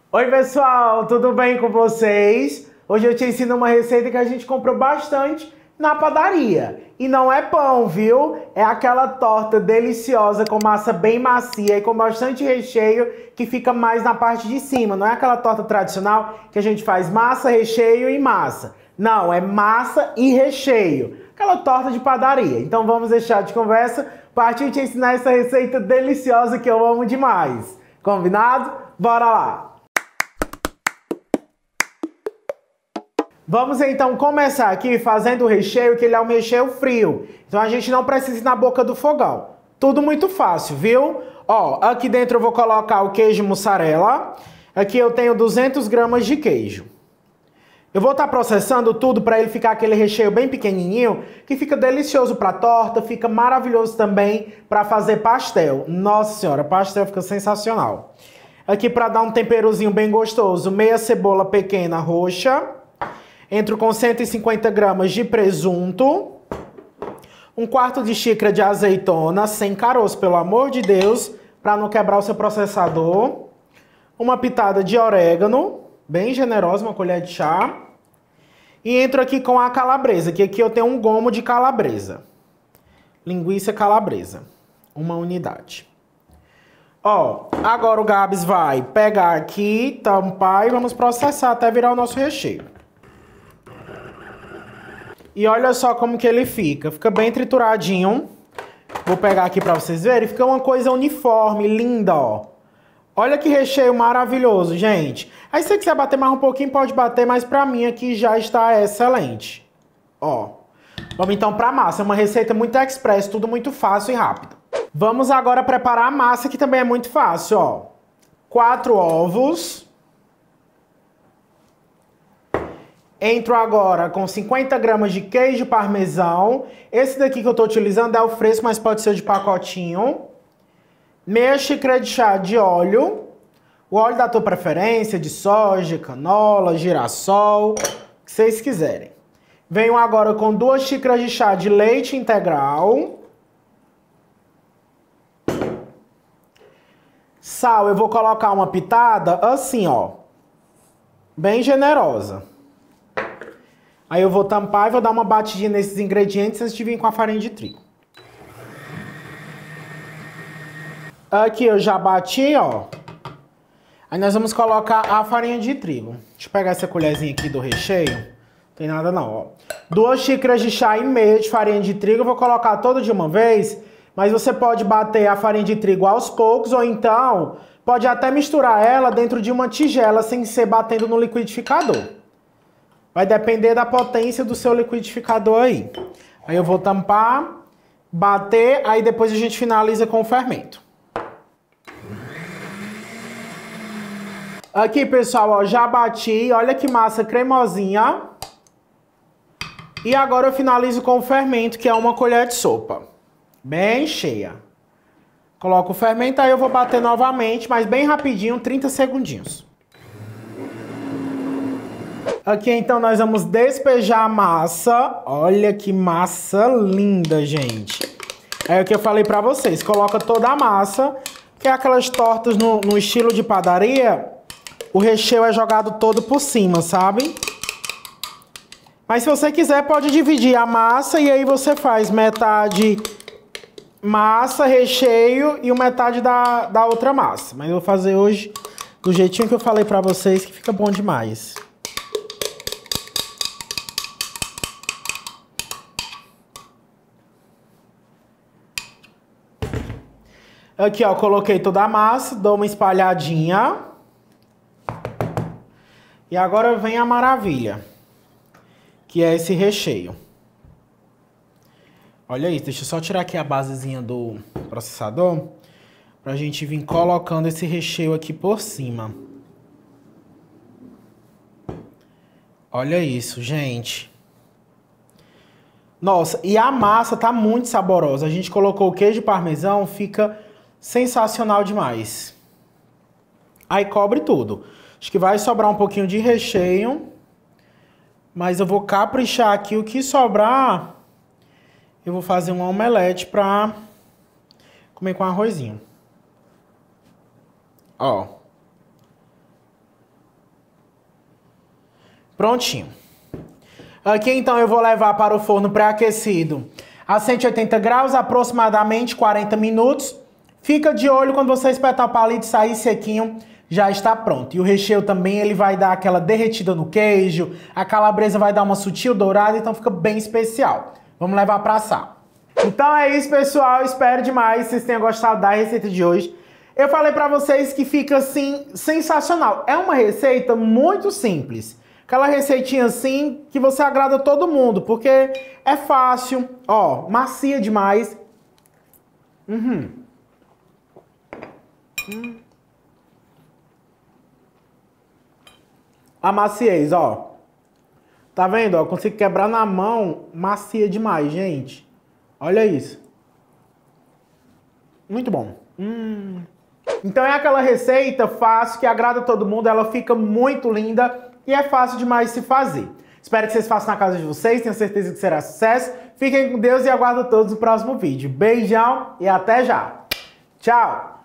Oi pessoal, tudo bem com vocês? Hoje eu te ensino uma receita que a gente comprou bastante na padaria. E não é pão, viu? É aquela torta deliciosa com massa bem macia e com bastante recheio que fica mais na parte de cima. Não é aquela torta tradicional que a gente faz massa, recheio e massa. Não, é massa e recheio. Aquela torta de padaria. Então vamos deixar de conversa, partir te ensinar essa receita deliciosa que eu amo demais. Combinado? Bora lá! Vamos então começar aqui fazendo o recheio, que ele é um recheio frio. Então a gente não precisa ir na boca do fogão. Tudo muito fácil, viu? Ó, aqui dentro eu vou colocar o queijo mussarela. Aqui eu tenho 200 gramas de queijo. Eu vou estar processando tudo para ele ficar aquele recheio bem pequenininho, que fica delicioso para torta, fica maravilhoso também para fazer pastel. Nossa senhora, pastel fica sensacional. Aqui para dar um temperozinho bem gostoso, meia cebola pequena roxa. Entro com 150 gramas de presunto, 1/4 de xícara de azeitona, sem caroço, pelo amor de Deus, para não quebrar o seu processador. Uma pitada de orégano, bem generosa, uma colher de chá. E entro aqui com a calabresa, que aqui eu tenho um gomo de calabresa. Linguiça calabresa, uma unidade. Ó, agora o Gabs vai pegar aqui, tampar e vamos processar até virar o nosso recheio. E olha só como que ele fica. Fica bem trituradinho. Vou pegar aqui pra vocês verem. Fica uma coisa uniforme, linda, ó. Olha que recheio maravilhoso, gente. Aí se você quiser bater mais um pouquinho, pode bater. Mas pra mim aqui já está excelente. Ó. Vamos então pra massa. É uma receita muito express, tudo muito fácil e rápido. Vamos agora preparar a massa, que também é muito fácil, ó. 4 ovos. Entro agora com 50 gramas de queijo parmesão. Esse daqui que eu estou utilizando é o fresco, mas pode ser de pacotinho. Meia xícara de chá de óleo. O óleo da tua preferência, de soja, canola, girassol, o que vocês quiserem. Venho agora com 2 xícaras de chá de leite integral. Sal, eu vou colocar uma pitada assim, ó. Bem generosa. Aí eu vou tampar e vou dar uma batidinha nesses ingredientes antes de vir com a farinha de trigo. Aqui eu já bati, ó. Aí nós vamos colocar a farinha de trigo. Deixa eu pegar essa colherzinha aqui do recheio. Não tem nada não, ó. 2 xícaras de chá e meia de farinha de trigo. Eu vou colocar toda de uma vez. Mas você pode bater a farinha de trigo aos poucos. Ou então, pode até misturar ela dentro de uma tigela sem ser batendo no liquidificador. Vai depender da potência do seu liquidificador aí. Aí eu vou tampar, bater, aí depois a gente finaliza com o fermento. Aqui, pessoal, ó, já bati. Olha que massa cremosinha. E agora eu finalizo com o fermento, que é uma colher de sopa. Bem cheia. Coloco o fermento, aí eu vou bater novamente, mas bem rapidinho, 30 segundinhos. Aqui, então, nós vamos despejar a massa. Olha que massa linda, gente. É o que eu falei pra vocês. Coloca toda a massa, que é aquelas tortas no estilo de padaria. O recheio é jogado todo por cima, sabe? Mas se você quiser, pode dividir a massa e aí você faz metade massa, recheio e metade da outra massa. Mas eu vou fazer hoje do jeitinho que eu falei pra vocês, que fica bom demais. Aqui, ó, coloquei toda a massa, dou uma espalhadinha. E agora vem a maravilha, que é esse recheio. Olha isso, deixa eu só tirar aqui a basezinha do processador, pra gente vir colocando esse recheio aqui por cima. Olha isso, gente. Nossa, e a massa tá muito saborosa. A gente colocou o queijo parmesão, fica sensacional demais. Aí cobre tudo. Acho que vai sobrar um pouquinho de recheio. Mas eu vou caprichar aqui. O que sobrar, eu vou fazer um omelete pra comer com arrozinho. Ó. Prontinho. Aqui então eu vou levar para o forno pré-aquecido a 180 graus, aproximadamente 40 minutos. Fica de olho quando você espetar o palito e sair sequinho, já está pronto. E o recheio também ele vai dar aquela derretida no queijo, a calabresa vai dar uma sutil dourada, então fica bem especial. Vamos levar para assar. Então é isso, pessoal. Espero demais que vocês tenham gostado da receita de hoje. Eu falei para vocês que fica assim sensacional. É uma receita muito simples. Aquela receitinha assim que você agrada todo mundo, porque é fácil, ó, macia demais. A maciez, ó. Tá vendo, ó? Consigo quebrar na mão, macia demais, gente. Olha isso. Muito bom. Então é aquela receita fácil que agrada todo mundo, ela fica muito linda e é fácil demais de se fazer. Espero que vocês façam na casa de vocês, tenho certeza que será sucesso. Fiquem com Deus e aguardo todos no próximo vídeo. Beijão e até já. Tchau!